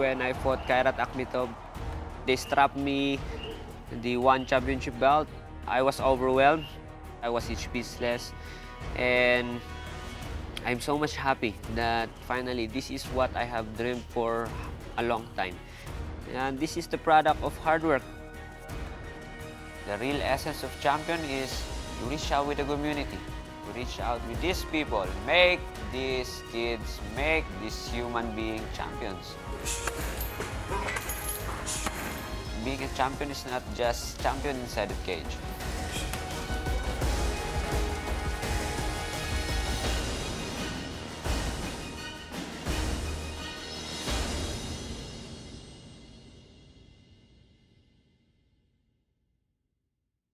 when I fought Kairat Akhmetov. They strapped me the one championship belt. I was overwhelmed. I was speechless. And I'm so much happy that finally this is what I have dreamed for a long time. And this is the product of hard work. The real essence of champion is to reach out with the community, to reach out with these people, make these kids, make these human being champions. Being a champion is not just champion inside the cage.